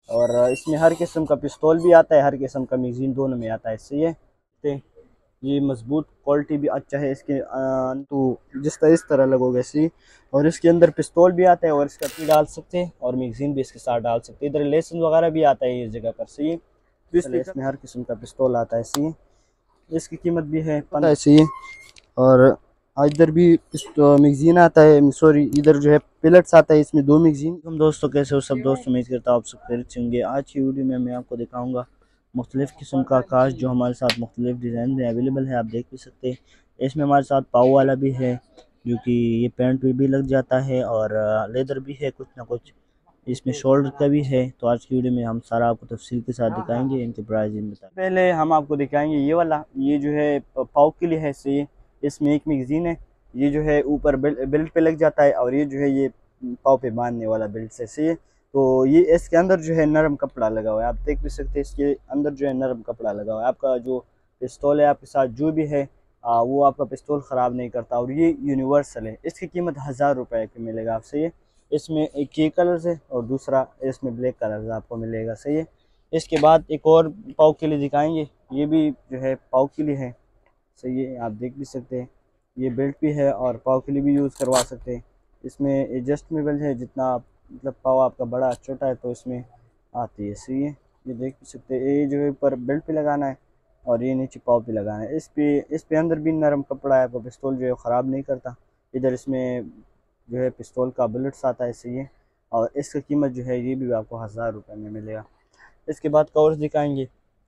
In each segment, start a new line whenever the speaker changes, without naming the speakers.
और इसमें हर किस्म का पिस्तौल भी आता है, हर किस्म का मैगज़ीन दोनों में आता है। सही है। तो ये मजबूत क्वालिटी भी अच्छा है इसके। तो इस तरह लगोगे सी। और इसके अंदर पिस्तौल भी आता है और इसका भी डाल सकते हैं और मैगज़ीन भी इसके साथ डाल सकते हैं। इधर लेसन वगैरह भी आता है इस जगह पर। सही है। तो इसमें हर किस्म का पिस्तौल आता है। सही है। इसकी कीमत भी है 15 सही है। और इधर भी मैगज़ीन आता है, सॉरी इधर जो है पिलेट्स आता है, इसमें दो मैगज़ीन। तुम दोस्तों कैसे हो सब दोस्त, उम्मीद करता हूँ आप सब खैरियत से होंगे। आज की वीडियो में मैं आपको दिखाऊंगा मुख्तलिफ़ किस्म का आकाश जो हमारे साथ मुख्तलिफ डिज़ाइन में अवेलेबल है, आप देख भी सकते हैं। इसमें हमारे साथ पाव वाला भी है जो कि ये पैंट पे भी लग जाता है और लेदर भी है कुछ ना कुछ, इसमें शोल्डर का भी है। तो आज की वीडियो में हम सारा आपको तफसील के साथ दिखाएंगे, इनके प्राइस इन बता। पहले हम आपको दिखाएंगे ये वाला, ये जो है पाव के लिए है। सही। इसमें एक मैगज़ीन है, ये जो है ऊपर बेल्ट पे लग जाता है और ये जो है ये पाव पे बांधने वाला बेल्ट से। सही है। तो ये इसके अंदर जो है नरम कपड़ा लगा हुआ है, आप देख भी सकते हैं। इसके अंदर जो है नरम कपड़ा लगा हुआ है। आपका जो पिस्तौल है आपके साथ जो भी है वो आपका पिस्तौल ख़राब नहीं करता। और ये यूनिवर्सल है। इसकी कीमत 1000 रुपये की मिलेगा आपसे। ये इसमें एक ये कलर है और दूसरा इसमें ब्लैक कलर आपको मिलेगा। सही है। इसके बाद एक और पाव के लिए दिखाएंगे, ये भी जो है पाव के लिए है। सही है। आप देख भी सकते हैं, ये बेल्ट भी है और पाव के लिए भी यूज़ करवा सकते हैं। इसमें एडजस्टेबल है, जितना मतलब पाव आपका बड़ा छोटा है तो इसमें आती है। सही है। ये देख भी सकते हैं, ये जो है ऊपर बेल्ट पे लगाना है और ये नीचे पाव पे लगाना है। इस पे अंदर भी नरम कपड़ा है, आपका पिस्तौल जो है ख़राब नहीं करता। इधर इसमें जो है पिस्तौल का बुलेट्स आता है। सही है। और इसकी कीमत जो है ये भी आपको 1000 रुपये में मिलेगा। इसके बाद कवर्स दिखाएंगे।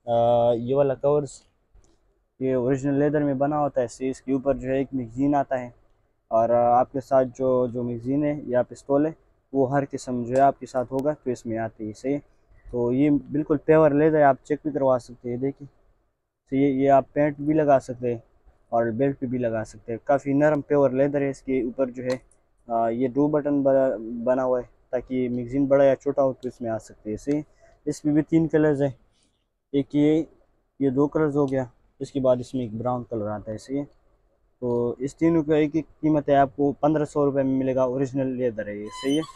ये वाला कवर्स ये ओरिजिनल लेदर में बना होता है। सी इसके ऊपर जो है एक मैगज़ीन आता है और आपके साथ जो जो मैगज़ीन है या पिस्तौल है वो हर किस्म जो है आपके साथ होगा तो इसमें आती है। सही। तो ये बिल्कुल प्योर लेदर है, आप चेक भी करवा सकते हैं। देखिए। तो ये आप पैंट भी लगा सकते हैं और बेल्ट पे भी लगा सकते हैं। काफ़ी नरम प्योर लेदर है। इसके ऊपर जो है ये दो बटन बना हुआ है ताकि मैगज़ीन बड़ा या छोटा हो तो इसमें आ सकते हैं। सही। इसमें भी 3 कलर्स हैं, एक ये 2 कलर्स हो गया। इसके बाद इसमें एक ब्राउन कलर आता है। सही है। तो इस तीनों का एक एक कीमत है, आपको 1500 रुपये में मिलेगा। ओरिजिनल लेदर है ये। सही है।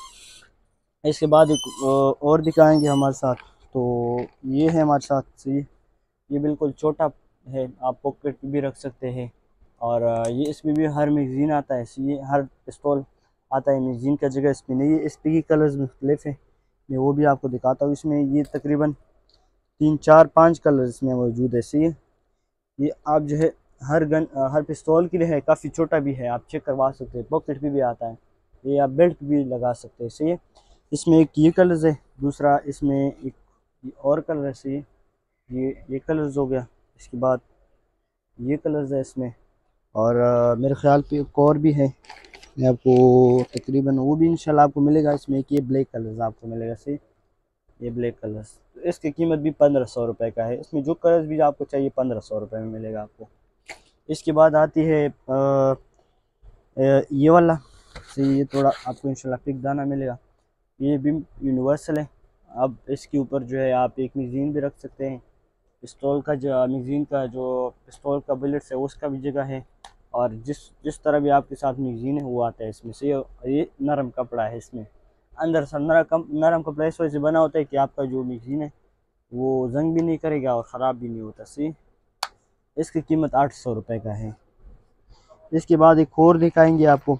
इसके बाद एक और दिखाएंगे हमारे साथ। तो ये है हमारे साथ। सही है। ये बिल्कुल छोटा है, आप पॉकेट भी रख सकते हैं। और ये इसमें भी हर मैगज़ीन आता है। सही है। हर पिस्तौल आता है, मैगज़ीन का जगह इसमें नहीं है। इस पे की कलर्स मुख्तलिफ है, मैं वो भी आपको दिखाता हूँ। इसमें ये तकरीबन 3 4 5 कलर इसमें मौजूद है। सही है। ये आप जो है हर पिस्तौल के लिए है, काफ़ी छोटा भी है, आप चेक करवा सकते हैं। पॉकेट पे भी आता है, ये आप बेल्ट पे भी लगा सकते हैं। सही है। इसमें एक ये कलर्स है, दूसरा इसमें एक ये और कलर है। सही है। ये कलर्स हो गया। इसके बाद ये कलर्स है इसमें। और मेरे ख्याल पे एक और भी है, मैं आपको तकरीबन वो भी इंशाल्लाह आपको मिलेगा। इसमें एक ये ब्लैक कलर्स आपको मिलेगा। सही। ये ब्लैक कलर्स, तो इसकी कीमत भी 1500 रुपये का है। इसमें जो कलर्स भी आपको चाहिए 1500 रुपये में मिलेगा आपको। इसके बाद आती है ये वाला। सही। ये थोड़ा आपको इंशाल्लाह पिक दाना मिलेगा। ये भी यूनिवर्सल है। अब इसके ऊपर जो है आप एक मैगज़ीन भी रख सकते हैं। पिस्तौल का जो मैगज़ीन का जो पिस्तौल का बुलेट्स है उसका भी जगह है। और जिस जिस तरह भी आपके साथ मैगज़ीन है वो आता है इसमें से। ये नरम कपड़ा है, इसमें अंदर से नरम कपड़ा इस वजह से बना होता है कि आपका जो मैगज़ीन है वो जंग भी नहीं करेगा और ख़राब भी नहीं होता। सी इसकी कीमत 800 रुपये का है। इसके बाद एक और दिखाएंगे आपको।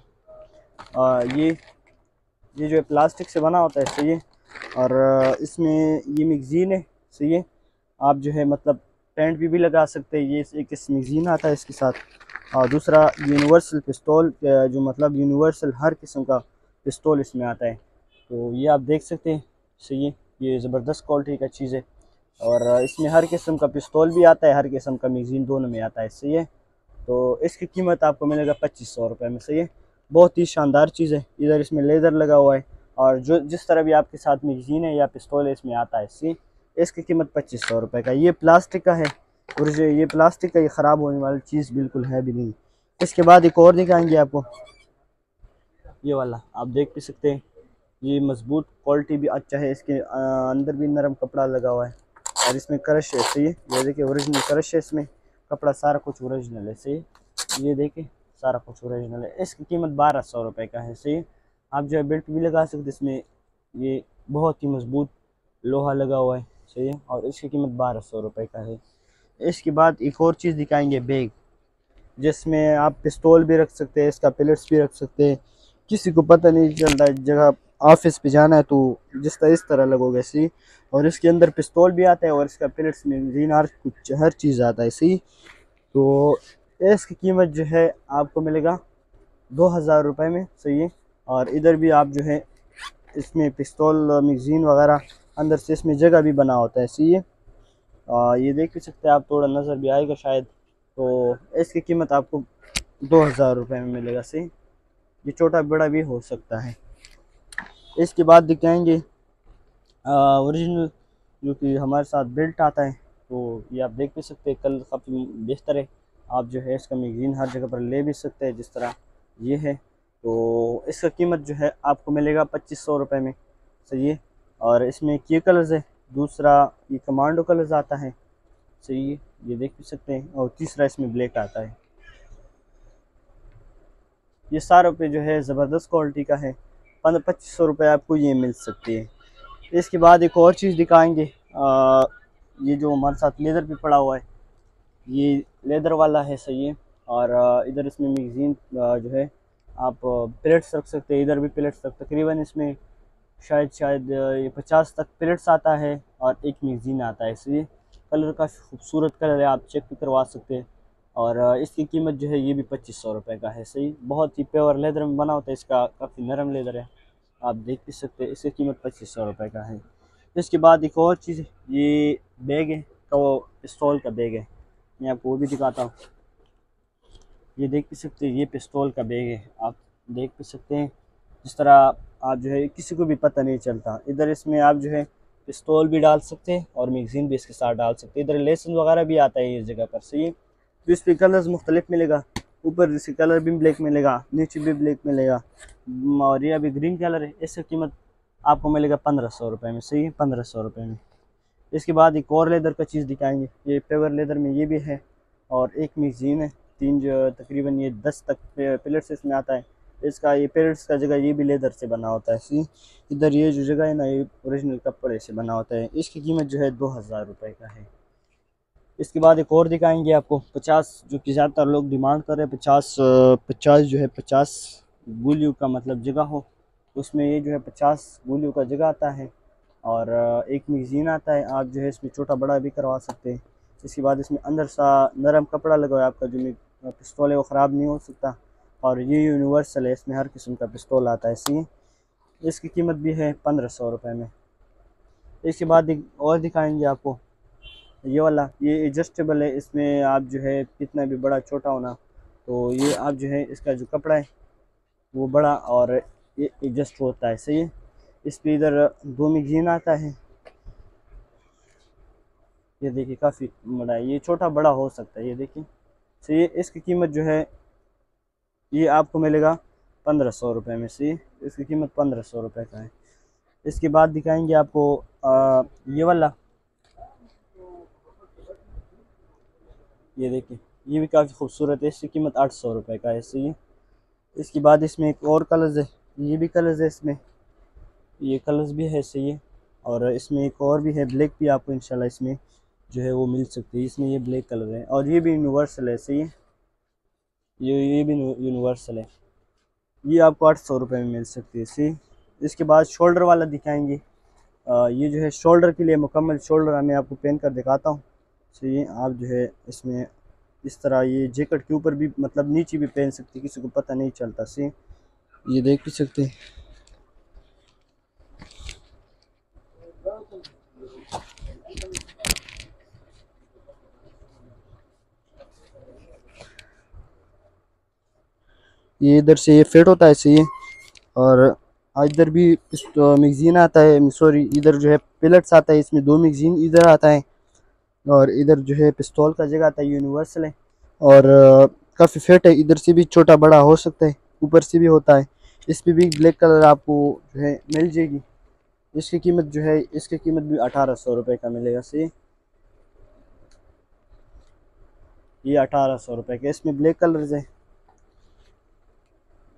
ये जो है प्लास्टिक से बना होता है। सही है। और इसमें ये मैगज़ीन है। सही है। आप जो है मतलब पैंट भी लगा सकते हैं। ये एक इस मैगज़ीन आता है इसके साथ। और दूसरा यूनिवर्सल पिस्तौल, जो मतलब यूनिवर्सल हर किस्म का पिस्तौल इसमें आता है। तो ये आप देख सकते हैं। सही है। ये ज़बरदस्त क्वालिटी का चीज़ है। और इसमें हर किस्म का पिस्तौल भी आता है, हर किस्म का मैगज़ीन दोनों में आता है। सही है। तो इसकी कीमत आपको मिलेगा 2500 रुपये में। सही है। बहुत ही शानदार चीज़ है। इधर इसमें लेदर लगा हुआ है और जो जिस तरह भी आपके साथ मैगज़ीन है या पिस्तौल है इसमें आता है। सी इसकी कीमत 2500 रुपये का। ये प्लास्टिक का है और ये प्लास्टिक का, ये ख़राब होने वाली चीज़ बिल्कुल है भी नहीं। इसके बाद एक और दिखाएंगे आपको, ये वाला आप देख भी सकते हैं। ये मजबूत क्वालिटी भी अच्छा है, इसके अंदर भी नरम कपड़ा लगा हुआ है और इसमें क्रश है। सही है। ये देखिए ओरिजिनल क्रश है, इसमें कपड़ा सारा कुछ ओरिजिनल है। सही। ये देखिए सारा कुछ ओरिजिनल है। इसकी कीमत 1200 रुपये का है। सही। आप जो है बेल्ट भी लगा सकते इसमें, ये बहुत ही मजबूत लोहा लगा हुआ है, सही है, और इसकी कीमत 1200 रुपये का है। इसके बाद एक और चीज़ दिखाएंगे, बैग, जिसमें आप पिस्तौल भी रख सकते हैं, इसका पिलेट्स भी रख सकते हैं। किसी को पता नहीं चलता है, जगह ऑफिस पे जाना है तो इस तरह लगोगे सी। और इसके अंदर पिस्तौल भी आता है और इसका पिलेट्स में जीनार कुछ हर चीज़ आता है सी। तो इसकी कीमत जो है आपको मिलेगा 2000 रुपये में, सही है। और इधर भी आप जो है इसमें पिस्तौल मैगजीन वगैरह अंदर से इसमें जगह भी बना होता है, सही है। ये देख भी सकते हैं आप, थोड़ा नज़र भी आएगा शायद। तो इसकी कीमत आपको 2000 रुपये में मिलेगा, सही। ये छोटा बड़ा भी हो सकता है। इसके बाद दिखाएंगे ओरिजिनल, जो कि हमारे साथ बेल्ट आता है। तो ये आप देख भी सकते हैं, कलर काफ़ी बेहतर है। आप जो है इसका मैगजीन हर जगह पर ले भी सकते हैं, जिस तरह ये है। तो इसका कीमत जो है आपको मिलेगा 2500 रुपये में, सही है। और इसमें ये कलर्स है, दूसरा ये कमांडो कलर्स आता है, सही है, ये देख भी सकते हैं। और तीसरा इसमें ब्लैक आता है। ये सारों पे जो है ज़बरदस्त क्वालिटी का है। 2500 रुपये आपको ये मिल सकती है। इसके बाद एक और चीज़ दिखाएंगे, ये जो हमारे साथ लेदर भी पड़ा हुआ है, ये लेदर वाला है, सही है। और इधर इसमें मैगजीन जो है आप प्लेट्स रख सकते हैं, इधर भी प्लेट्स रख, तकरीबन इसमें शायद ये 50 तक प्लेट्स आता है और एक मैगजीन आता है, सही है। कलर का खूबसूरत कलर है, आप चेक भी करवा सकते हैं। और इसकी कीमत जो है ये भी 2500 रुपये का है, सही। बहुत ही प्योर लेदर में बना होता है, इसका काफ़ी नरम लेदर है, आप देख भी सकते हैं। इसकी कीमत 2500 रुपये का है। इसके बाद एक और चीज़, ये बैग है, तो वो पिस्तौल का बैग है, मैं आपको वो भी दिखाता हूँ। ये देख भी सकते हैं, ये पिस्तौल का बैग है, आप देख भी सकते हैं। जिस तरह आप जो है किसी को भी पता नहीं चलता। इधर इसमें आप जो है पिस्तौल भी डाल सकते हैं और मैगजीन भी इसके साथ डाल सकते हैं। इधर लेसन वगैरह भी आता है इस जगह पर, सही है। तो इस पर कलर्स मुख्तलिफ मिलेगा, ऊपर इसके कलर भी ब्लैक मिलेगा, नीचे भी ब्लैक मिलेगा। और ये अभी ग्रीन कलर है, इसकी कीमत आपको मिलेगा 1500 रुपये में, सही है, 1500 रुपये में। इसके बाद एक और लेदर का चीज़ दिखाएंगे, ये पेवर लेदर में ये भी है। और एक मैगजीन है, तीन जो तकरीबन ये 10 तक पिलर्स इसमें आता है। इसका ये पिलर्स का जगह ये भी लेदर से बना होता है, सी। इधर ये जो जगह है ना, ये ओरिजिनल कपड़े से बना होता है। इसकी कीमत जो है 2000 रुपये का है। इसके बाद एक और दिखाएंगे आपको, 50, जो कि ज़्यादातर लोग डिमांड कर रहे हैं, 50 जो है 50 गोलियों का मतलब जगह हो, उसमें ये जो है 50 गोलियों का जगह आता है। और एक मैगजीन आता है, आप जो है इसमें छोटा बड़ा भी करवा सकते हैं। इसके बाद इसमें अंदर सा नरम कपड़ा लगा हुआ है, आपका जो पिस्तौल है वो ख़राब नहीं हो सकता। और ये यूनिवर्सल है, इसमें हर किस्म का पिस्तौल आता है, सी। इसकी कीमत भी है 1500 रुपये में। इसके बाद एक और दिखाएंगे आपको, ये वाला, ये एडजस्टेबल है। इसमें आप जो है कितना भी बड़ा छोटा होना, तो ये आप जो है इसका जो कपड़ा है वो बड़ा और ये एडजस्ट होता है, सही है। इस पर इधर 2 मैगजीन आता है, ये देखिए काफ़ी बड़ा है, ये छोटा बड़ा हो सकता है, ये देखिए, सही है। इसकी कीमत जो है ये आपको मिलेगा 1500 रुपये में, सही है। इसकी कीमत 1500 रुपये का है। इसके बाद दिखाएंगे आपको ये वाला, ये देखिए, ये भी काफ़ी खूबसूरत है, इसकी कीमत 800 रुपये का है, सही है। इसके बाद इसमें एक और कलर्स है, ये भी कलर्स है इसमें, ये कलर्स भी है, सही है। और इसमें एक और भी है, ब्लैक भी आपको इंशाल्लाह इसमें जो है वो मिल सकती है। इसमें ये ब्लैक कलर है और ये भी यूनिवर्सल है, सही है, ये भी यूनिवर्सल है। ये आपको 800 रुपये में मिल सकती है, सही। इसके बाद शोल्डर वाला दिखाएंगे, ये जो है शोल्डर के लिए मुकम्मल शोल्डर मैं आपको पहन कर दिखाता हूँ, सही है। आप जो है इसमें इस तरह ये जैकेट के ऊपर भी, मतलब नीचे भी पहन सकते, किसी को पता नहीं चलता, सही। ये देख भी सकते हैं। ये इधर से ये फिट होता है, सही है। और इधर भी मैगजीन आता है, सॉरी, इधर जो है पिलेट्स आता है, इसमें 2 मैगजीन इधर आता है। और इधर जो है पिस्तौल का जगह आता है, यूनिवर्सल है। और काफ़ी फिट है, इधर से भी छोटा बड़ा हो सकता है, ऊपर से भी होता है। इस पर भी ब्लैक कलर आपको जो है मिल जाएगी। इसकी कीमत जो है, इसकी कीमत भी 1800 रुपये का मिलेगा, सही। ये 1800 रुपये का, इसमें ब्लैक कलर्स है,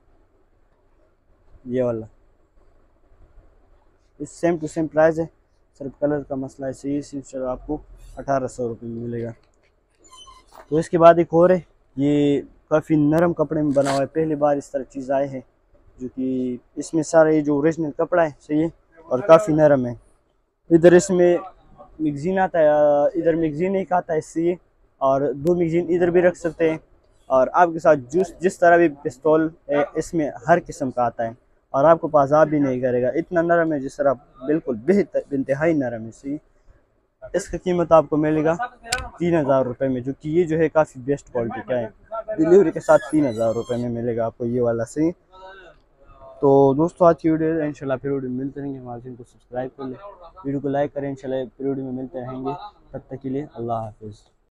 ये वाला। इस सेम टू सेम प्राइस है, सिर्फ कलर का मसला है, सही सिर्फ आपको 1800 रुपये में मिलेगा। तो इसके बाद एक और है, ये काफ़ी नरम कपड़े में बना हुआ है, पहली बार इस तरह चीज़ आए हैं, जो कि इसमें सारा ये जो ओरिजिनल कपड़ा है सही है और काफ़ी नरम है। इधर इसमें मैगजीन आता है, इधर मैगजीन एक आता है इससे, और 2 मैगजीन इधर भी रख सकते हैं। और आपके साथ जिस तरह भी पिस्तौल है इसमें हर किस्म का आता है, और आपको पाजाब भी नहीं करेगा, इतना नरम है जिस तरह, बिल्कुल बेहतर इंतहाई नरम है सही। इसकी कीमत आपको मिलेगा 3000 रुपये में, जो कि ये जो है काफ़ी बेस्ट क्वालिटी का है। डिलीवरी के साथ 3000 रुपये में मिलेगा आपको ये वाला सही। तो दोस्तों आज की वीडियो इंशाल्लाह फिर वीडियो में मिलते रहेंगे, हमारे चैनल को सब्सक्राइब कर लें, वीडियो को लाइक करें, इंशाल्लाह फिर वीडियो में मिलते रहेंगे। तब तक के लिए अल्लाह हाफिज़।